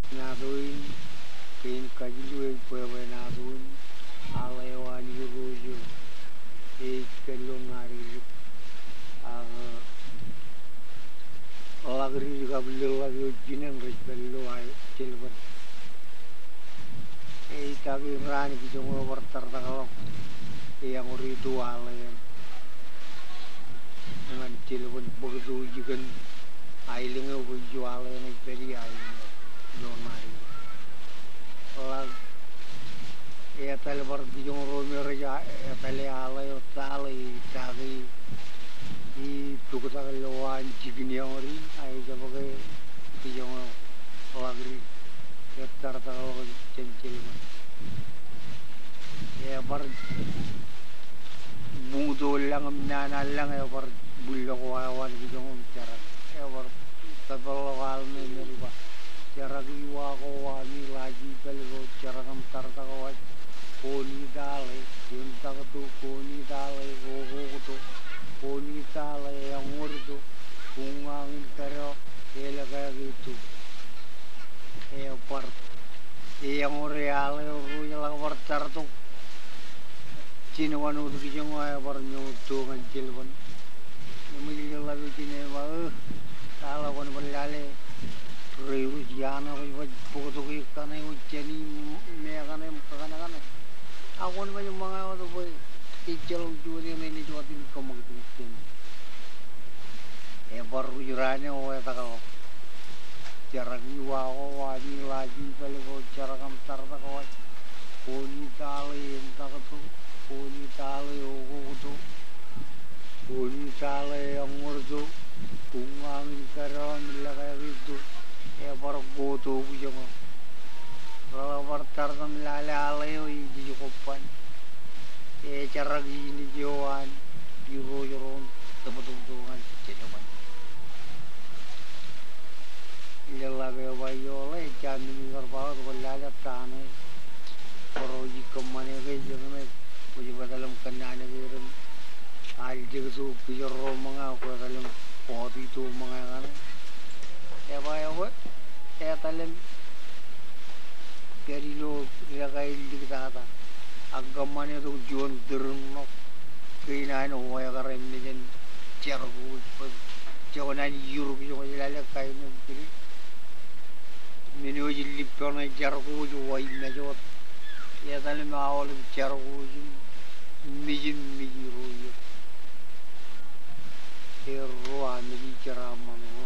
naduin kain kajlu puewe naduin alewan yuruju kelong ngari lagri juga beliau lagi ujian rizbelu ay cilban tapi rani kijong wartar takalok yang ritual yang dengan cilban begitu ujian ailing ubu jual yang peri ailing domari lag ya tali bar kijong romi raja ya tali alay tali tagi di tukar lawan jigni ori ay jabagai kijong lagri ketar takalok cencil ya bar bungudo lang nana lang ya bar bulok wawan kijong cara ya bar tabalokal ni ba cara giwa ko wani lagi belo cara kam tarta ko koni dale yun takto koni dale go to koni dale yang urdo kungangin karo ela kaya gitu par yang real ru yang war tarto cinawan udu kijong ay par nyoto ngancilban namili lagu cine ba kalau kon berlale riu jana ko foto ko kana uceni me kana kana aku ni banyak mga auto boy ijal juri ni juatin kamag tin baru jurane o ya takal jarak iwa o wani lagi balik o jarak am tarta ko koni tali takatu koni tali o kutu koni tali ang urdo kungang karon lagay itu baru goto bujang kalau bertar tam lalai o di kopan cara gini jawan juro tempat-tempat cedokan ilah bayo le jamin ngarbawa ko lala tane poroji kemane ke jangan puji badalam kanane giren al jigsu pijoro mga ko dalam poti tu mga kan bayo ko talam Kerilo ragai dikata agam mana tu jual derno kainan orang karen ni jen cergu jawanan Europe jo lala kain ni menu jili pernah cergu jo wai mejo ya dalam awal cergu jo mijin mijiru yo hero ami ceramah